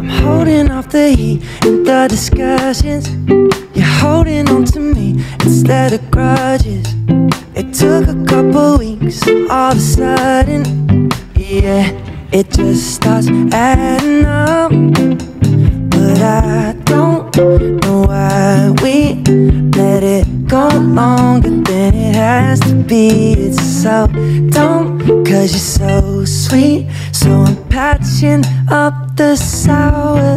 I'm holding off the heat in the discussions. You're holding on to me instead of grudges. It took a couple weeks, all of a sudden, yeah, it just starts adding up. But I don't know why we let it go longer than it has to be. It's so dumb, cause you're so sweet. So I'm patching up the sour,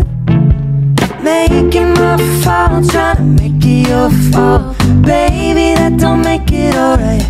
making my fault, trying to make it your fault. Baby, that don't make it alright.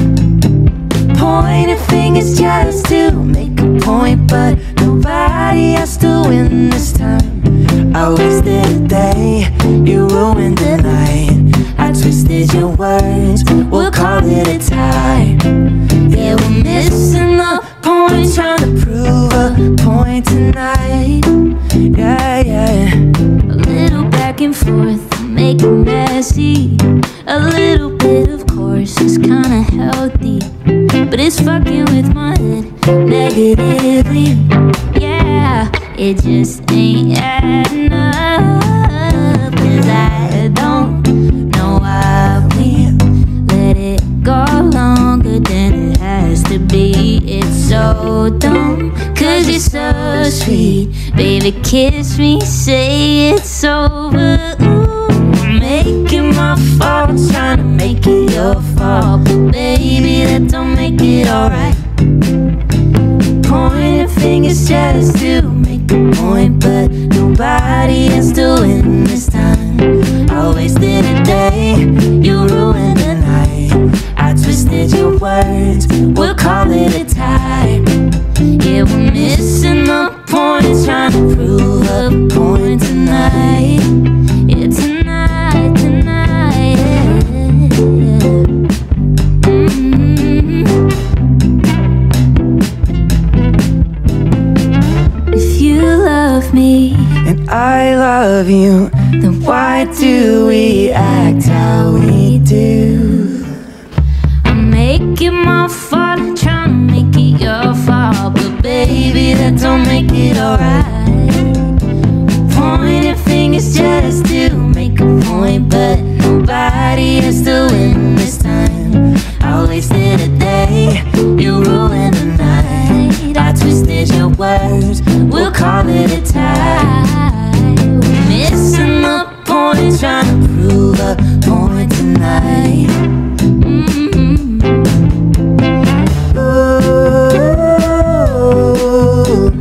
Pointing fingers just to make a point, but nobody has to win this time. I wasted a day, you ruined the night. I twisted your words, we'll call it a tie. Yeah, we're missing the point, trying to prove a point tonight. Yeah, yeah. A little back and forth, make it messy. A little bit, of course, is kinda healthy, but it's fucking with my head negatively. Yeah, it just ain't adding up. Cause I don't know why we let it go longer than it has to be. It's so dumb, cause you're so sweet. Baby, kiss me, say it's over. Ooh, I'm making my fault, trying to make it your fault. But baby, that don't make it alright. Pointing fingers just to make a point, but nobody has to win this time. I wasted a day, you ruined the night. I twisted your words, we'll call it a tie. Yeah, we're missing the point, trying to prove a point tonight. Yeah, tonight, tonight, yeah. If you love me and I love you, then why do we act how we do? I'm making my fault, trying to make it your fault. But baby, that don't make it alright. Pointing fingers just to make a point, but nobody has to win this time. I wasted a day, you ruined the night. I twisted your words, we'll call it a tie. We're missing the point, trying to prove a point tonight. Ooh.